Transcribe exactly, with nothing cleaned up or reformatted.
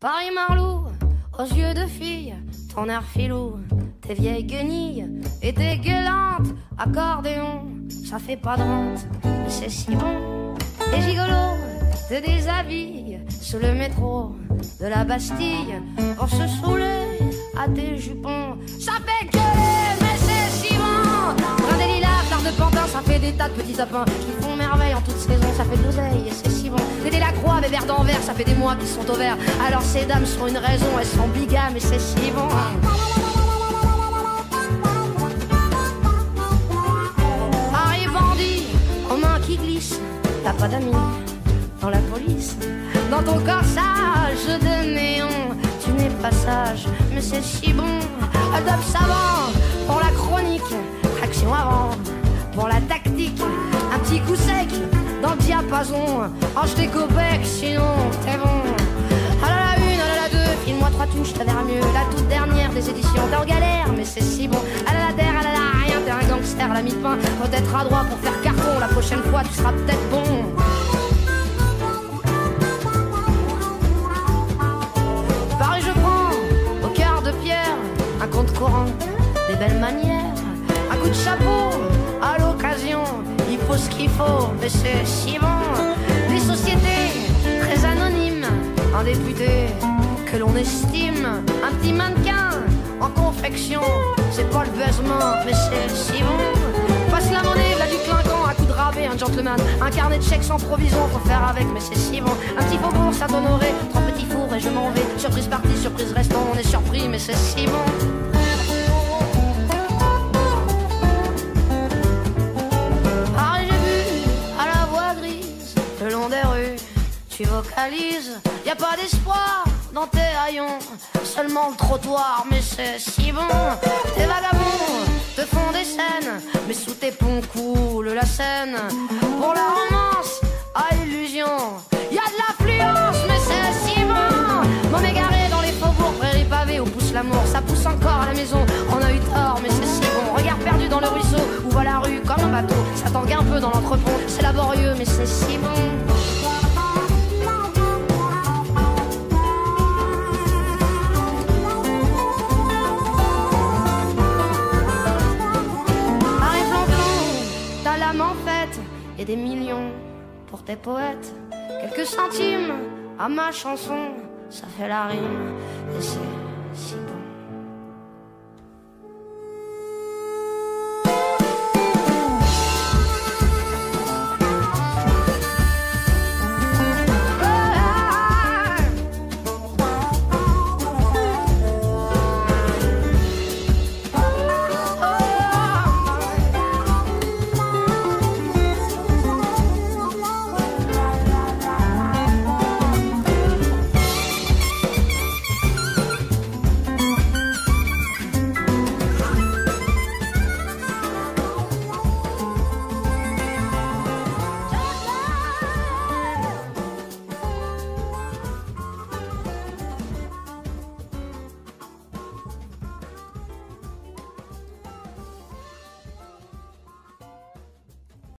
Paris-Marlou, aux yeux de fille, ton air filou, tes vieilles guenilles et tes gueulantes accordéons, ça fait pas de rente, mais c'est si bon. Les gigolos te déshabillent sous le métro de la Bastille pour se saouler à tes jupons, ça fait gueuler, mais c'est si bon. Brin des lilas, fleurs de pantin, ça fait des tas de petits sapins qui font merveille en toute saison, ça fait de l'oseille et c'est si bon. Tété la croix, bébert d'Anvers, ça fait des mois qu'ils sont au vert. Alors ces dames sont une raison, elles sont bigames et c'est si bon. Paris bandit, aux mains qui glissent, t'as pas d'amis dans la police. Dans ton corsage de néon, tu n'es pas sage, mais c'est si bon. Adobe savant pour la chronique, action avant pour la tactique. Un petit coup sec dans le diapason, range tes copecs, sinon t'es bon. Ah là la une, ah là la deux, file-moi trois touches, t'as l'air mieux. La toute dernière des éditions, t'es en galère, mais c'est si bon. Ah là la terre, ah là là rien, t'es un gangster, la mi-pain. Faut être adroit pour faire carton, la prochaine fois tu seras peut-être bon. Paris je prends, au cœur de pierre, un compte courant, des belles manières, un coup de chapeau, à l'occasion, il faut ce qu'il faut, mais c'est si bon. Des sociétés très anonymes, un député que l'on estime, un petit mannequin en confection, c'est pas le baisement, mais c'est si bon. Passe la monnaie, là du clinquant, un coup de rabais, un gentleman, un carnet de chèques sans provision, faut faire avec, mais c'est si bon. Un petit faubourg, ça t'honorer, trois petits fours et je m'en vais. Surprise partie, surprise restant, on est surpris, mais c'est si bon. Le long des rues, tu vocalises, y a pas d'espoir dans tes haillons, seulement le trottoir, mais c'est si bon. Tes vagabonds te font des scènes, mais sous tes ponts coule la Seine. Pour la romance, à illusion, y a de l'affluence, mais c'est si bon. M'en égaré dans les faubourgs, prairies pavées où pousse l'amour, ça pousse encore à la maison. On a eu tort, mais c'est si bon. Regard perdu dans le ruisseau, où va la rue comme un bateau, ça tangue un peu dans l'entrepont, c'est laborieux, mais c'est si bon. Et des millions pour tes poètes, quelques centimes à ma chanson, ça fait la rime et c'est si bon.